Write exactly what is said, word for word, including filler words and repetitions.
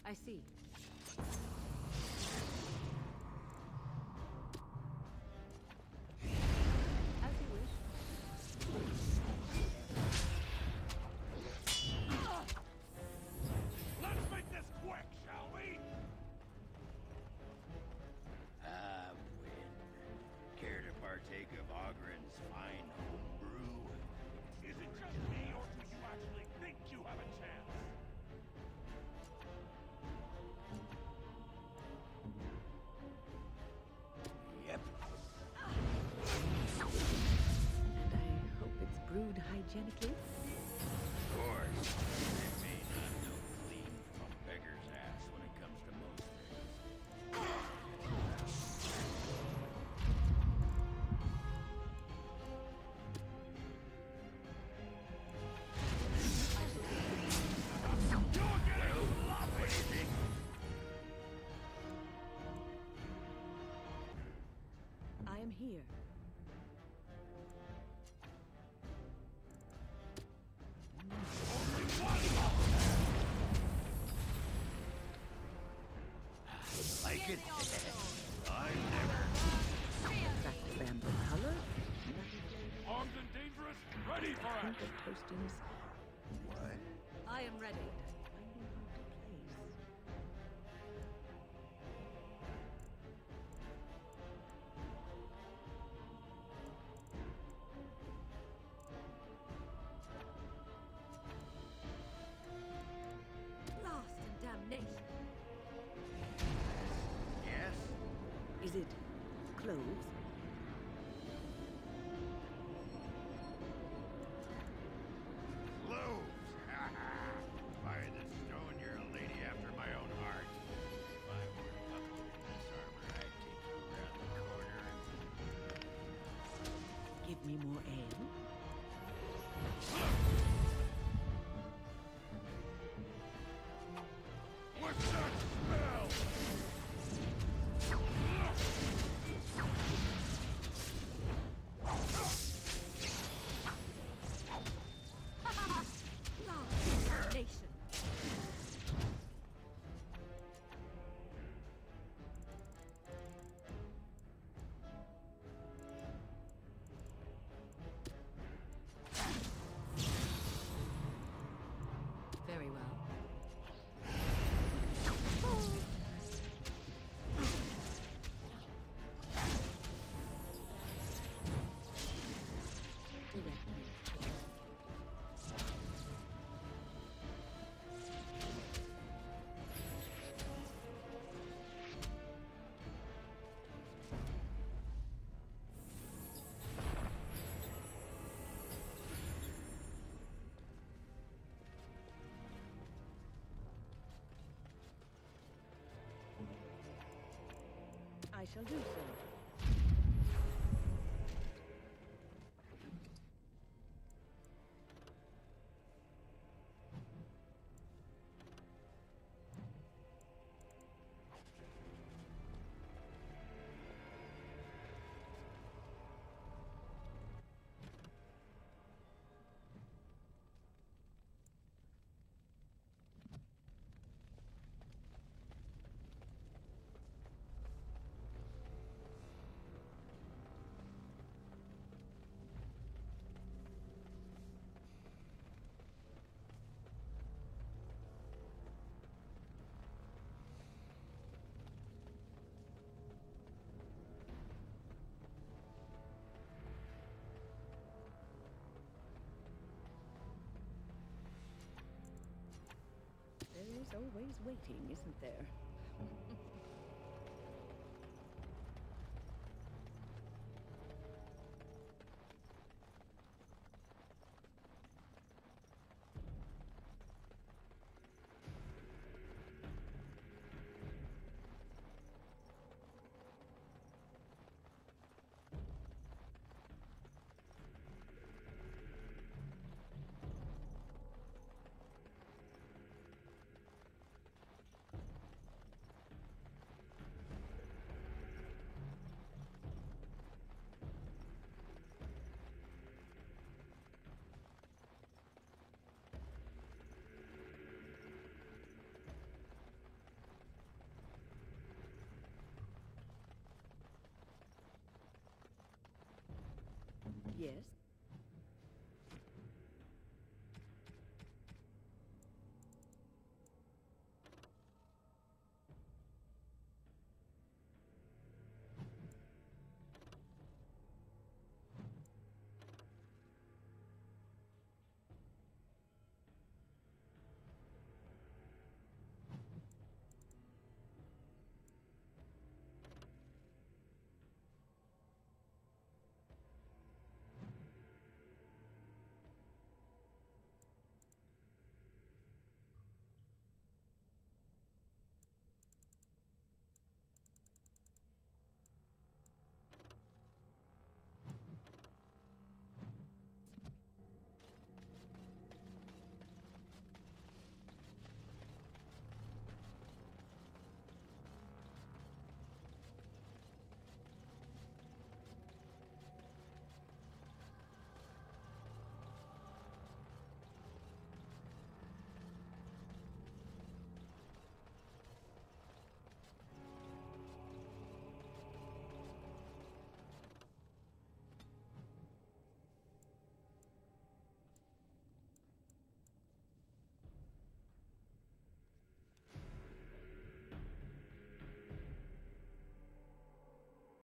I see. As you wish. Let's make this quick, shall we? Ah, win. Care to partake of Ogren's fine home brew? Is it just me, or do you actually think you have a chance? Yep. And I hope it's brewed hygienically. Of course. They may not know clean from a beggar's ass when it comes to most things. Well, what do you think? I am here. Like it? I never. That bamboo color. Armed and dangerous, ready for Hint action. of toastiness. What? I am ready. Finding hard to place. Lost and damnation. Yes? Is it cloves? Cloves! Ha ha! By the stone, you're a lady after my own heart. If I were buckled in this armor, I'd take you around the corner and... Give me more ale. What's that smell? Lost nation. Very well. Direct me. I shall do so. There is always waiting, isn't there?